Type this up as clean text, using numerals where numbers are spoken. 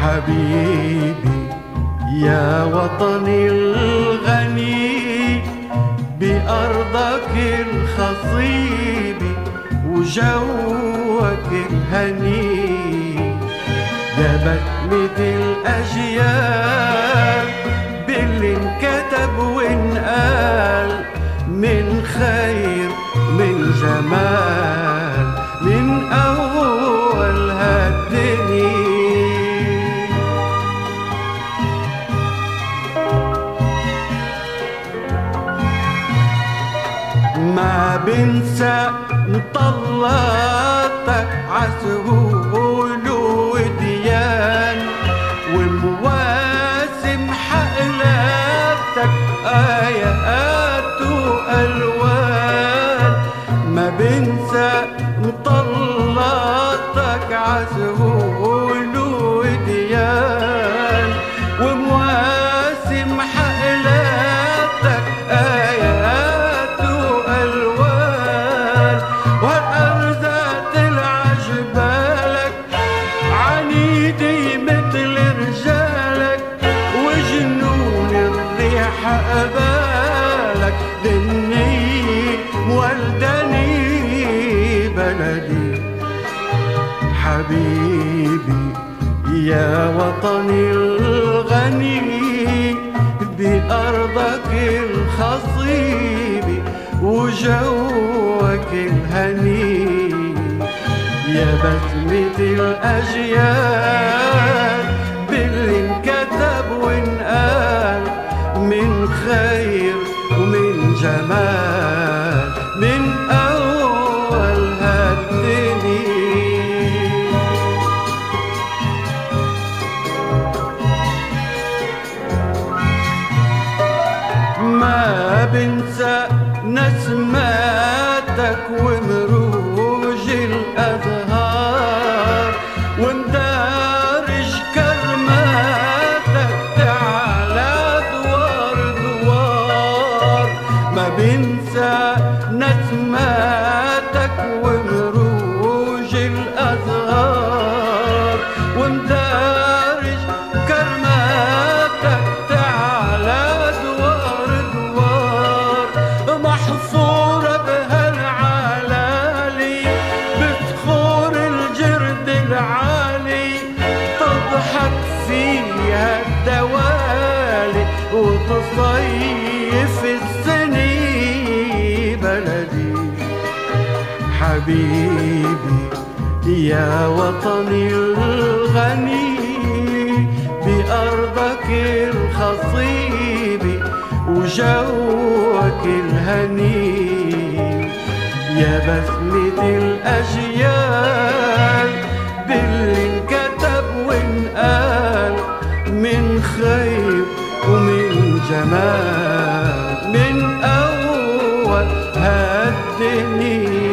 حبيبي يا وطني الغني بأرضك الخصيب وجوك الهني يا بسمة الأجيال باللي انكتب وانقال من خير من جمال من أول هالدنيا. ما بنسى مطلاتك عسهول وديان ومواسم حقلاتك آيات وألوان. ما بنسى مطلاتك عسهول وديان ومواسم حقلاتك آيات وألوان. والأرزات العجبالك عنيدي مثل رجالك وجنون الريح قبالك ذني ولدني بلدي. حبيبي يا وطني الغني بأرضك الخصيب وجوك الهني يا بسمة الأجيال باللي انكتب وانقال من خير ومن جمال من أول هالدنيا. ما بنسى نسماتك ومروج الأزهار ومدارج كرماتك تعالى دوار دوار. ما بنسى نسماتك ومروج الأزهار ومدارج كرماتك تعالى دوار دوار. محصورة بهالعلالي بصخور الجرد العالي تضحك فيها الدوالي وتصيف السني بلدي. حبيبي يا وطني الغني بأرضك الخصيب وجوك الهني يا بسمة الأجيال باللي انكتب وانقال من خير ومن جمال من أول هالدنيا.